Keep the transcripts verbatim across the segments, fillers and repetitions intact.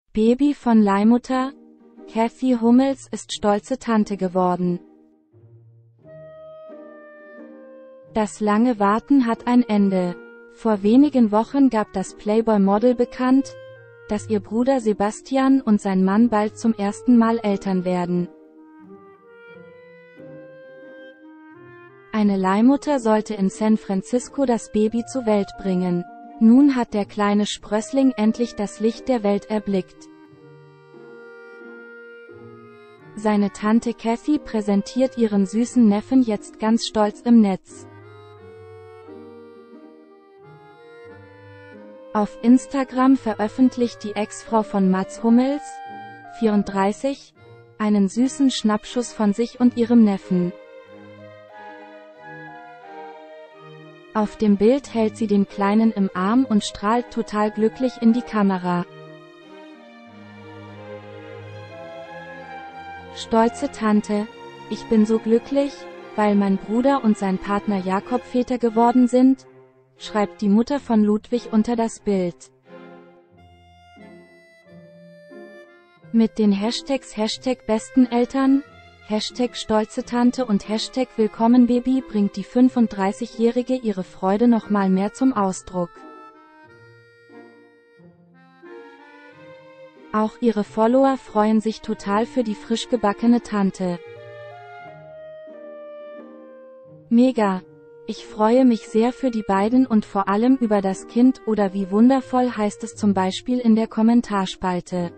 Baby von Leihmutter? Kathy Hummels ist stolze Tante geworden. Das lange Warten hat ein Ende. Vor wenigen Wochen gab das Playboy-Model bekannt, dass ihr Bruder Sebastian und sein Mann bald zum ersten Mal Eltern werden. Eine Leihmutter sollte in San Francisco das Baby zur Welt bringen. Nun hat der kleine Sprössling endlich das Licht der Welt erblickt. Seine Tante Kathy präsentiert ihren süßen Neffen jetzt ganz stolz im Netz. Auf Instagram veröffentlicht die Ex-Frau von Mats Hummels, vierunddreißig, einen süßen Schnappschuss von sich und ihrem Neffen. Auf dem Bild hält sie den Kleinen im Arm und strahlt total glücklich in die Kamera. Stolze Tante, ich bin so glücklich, weil mein Bruder und sein Partner Jakob Väter geworden sind, schreibt die Mutter von Ludwig unter das Bild. Mit den Hashtags Hashtag besten Eltern, Hashtag stolze Tante und Hashtag Willkommen Baby bringt die fünfunddreißigjährige ihre Freude noch mal mehr zum Ausdruck. Auch ihre Follower freuen sich total für die frisch gebackene Tante. Mega! Ich freue mich sehr für die beiden und vor allem über das Kind, oder wie wundervoll heißt es zum Beispiel in der Kommentarspalte.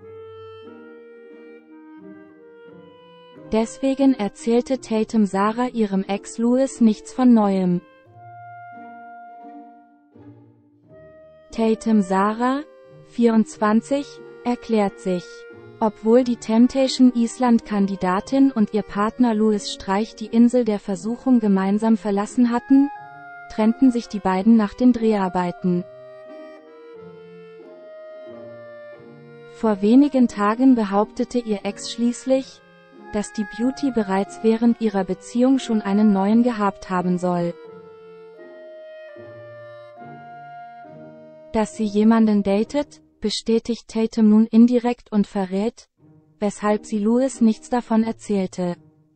Deswegen erzählte Tatum Sarah ihrem Ex Louis nichts von Neuem. Tatum Sarah, vierundzwanzig, erklärt sich. Obwohl die Temptation Island-Kandidatin und ihr Partner Louis Streich die Insel der Versuchung gemeinsam verlassen hatten, trennten sich die beiden nach den Dreharbeiten. Vor wenigen Tagen behauptete ihr Ex schließlich, dass die Beauty bereits während ihrer Beziehung schon einen neuen gehabt haben soll. Dass sie jemanden datet, bestätigt Tatum nun indirekt und verrät, weshalb sie Louis nichts davon erzählte.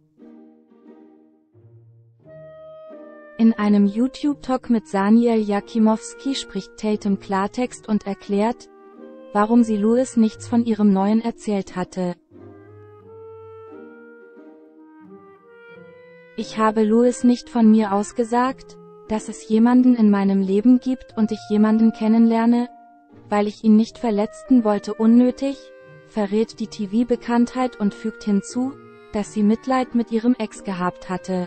In einem YouTube-Talk mit Saniel Jakimowski spricht Tatum Klartext und erklärt, warum sie Louis nichts von ihrem Neuen erzählt hatte. Ich habe Louis nicht von mir aus gesagt, dass es jemanden in meinem Leben gibt und ich jemanden kennenlerne, weil ich ihn nicht verletzen wollte unnötig, verrät die T V-Bekanntheit und fügt hinzu, dass sie Mitleid mit ihrem Ex gehabt hatte.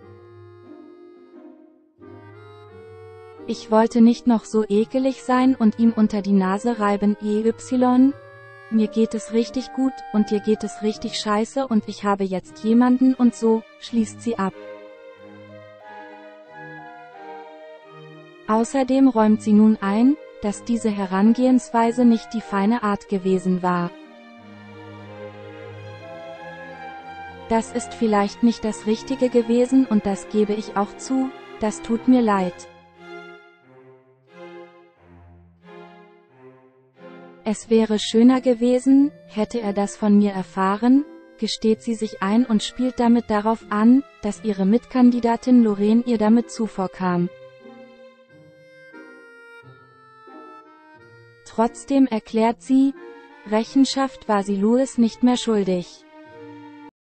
Ich wollte nicht noch so ekelig sein und ihm unter die Nase reiben. E Y Mir geht es richtig gut, und dir geht es richtig scheiße und ich habe jetzt jemanden und so, schließt sie ab. Außerdem räumt sie nun ein, dass diese Herangehensweise nicht die feine Art gewesen war. Das ist vielleicht nicht das Richtige gewesen und das gebe ich auch zu, das tut mir leid. Es wäre schöner gewesen, hätte er das von mir erfahren, gesteht sie sich ein und spielt damit darauf an, dass ihre Mitkandidatin Lorraine ihr damit zuvorkam. Trotzdem erklärt sie, Rechenschaft war sie Louis nicht mehr schuldig.